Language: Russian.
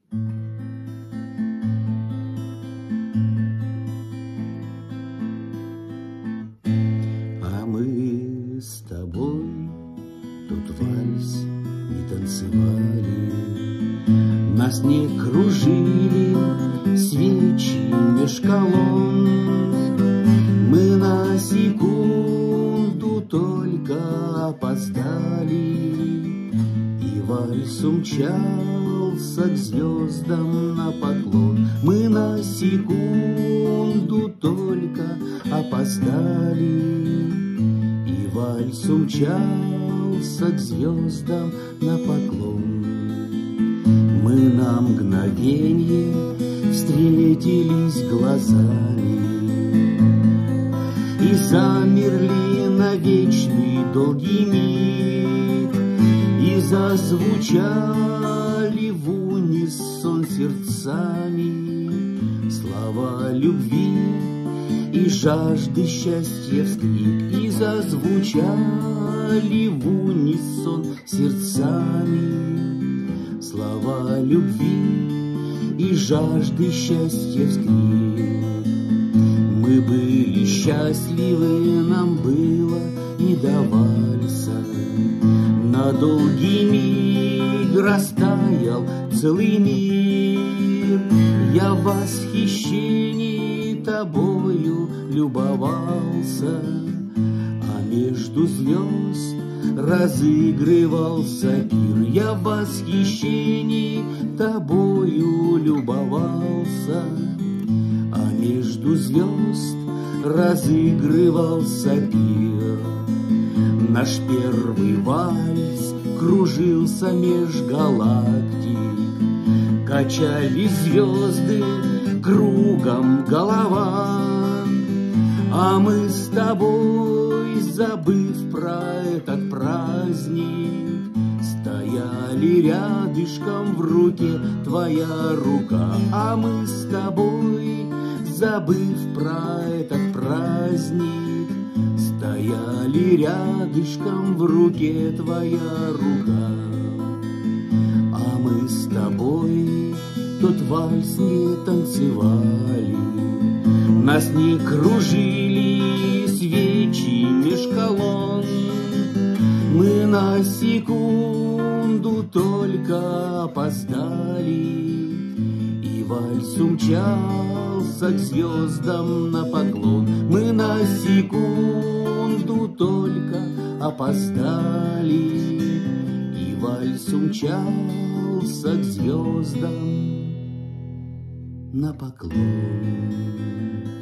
А мы с тобой тут вальс не танцевали, нас не кружили свечи меж колонн. Мы на секунду только опоздали, и вальс умчался к звездам на поклон. Мы на секунду только опоздали, и вальс умчался к звездам на поклон. Мы на мгновенье встретились глазами и замерли на вечный долгий миг, и зазвучали в унисон сердцами слова любви и жажды счастья вскрик, и зазвучали в унисон сердцами слова любви и жажды счастья вскрик. Мы были счастливы, нам было не до вальса. На долгий миг растаял целый мир. Я в восхищении тобою любовался, а между звезд разыгрывался пир. Я в восхищении тобою любовался, а между звезд разыгрывался пир. Наш первый вальс кружился меж галактик, качали звезды кругом голова, а мы с тобой, забыв про этот праздник, стояли рядышком, в руке твоя рука. А мы с тобой, забыв про этот праздник, стояли рядышком, в руке твоя рука. А мы с тобой тот вальс не танцевали, нас не кружили свечи меж колонн. Мы на секунду только опоздали, и вальс умчался к звездам на поклон. Мы на секунду только опоздали, и вальс умчался к звездам на поклон.